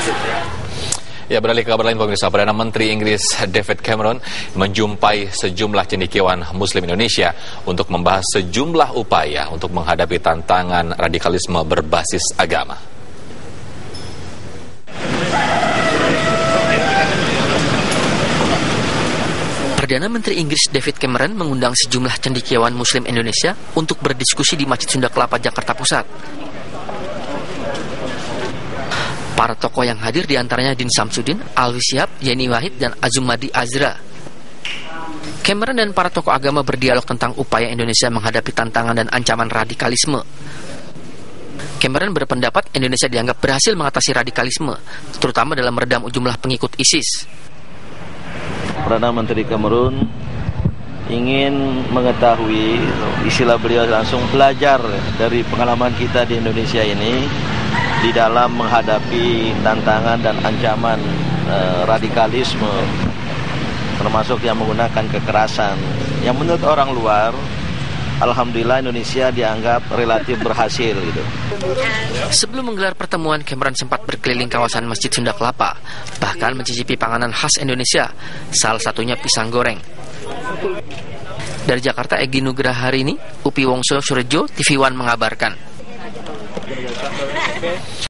Ya, beralih ke kabar lain pemirsa, Perdana Menteri Inggris David Cameron menjumpai sejumlah cendekiawan Muslim Indonesia untuk membahas sejumlah upaya untuk menghadapi tantangan radikalisme berbasis agama. Perdana Menteri Inggris David Cameron mengundang sejumlah cendekiawan Muslim Indonesia untuk berdiskusi di Masjid Sunda Kelapa, Jakarta Pusat. Para tokoh yang hadir diantaranya Din Samsudin, Alwi Syihab, Yeni Wahid, dan Azumadi Azra. Cameron dan para tokoh agama berdialog tentang upaya Indonesia menghadapi tantangan dan ancaman radikalisme. Cameron berpendapat Indonesia dianggap berhasil mengatasi radikalisme, terutama dalam meredam jumlah pengikut ISIS. Perdana Menteri Kamerun ingin mengetahui, istilah beliau langsung belajar dari pengalaman kita di Indonesia ini di dalam menghadapi tantangan dan ancaman radikalisme, termasuk yang menggunakan kekerasan. Yang menurut orang luar, alhamdulillah Indonesia dianggap relatif berhasil gitu. Sebelum menggelar pertemuan, Cameron sempat berkeliling kawasan Masjid Sunda Kelapa, bahkan mencicipi panganan khas Indonesia, salah satunya pisang goreng. Dari Jakarta, Egy Nugraha hari ini, Upi Wongso Surejo, TV One mengabarkan.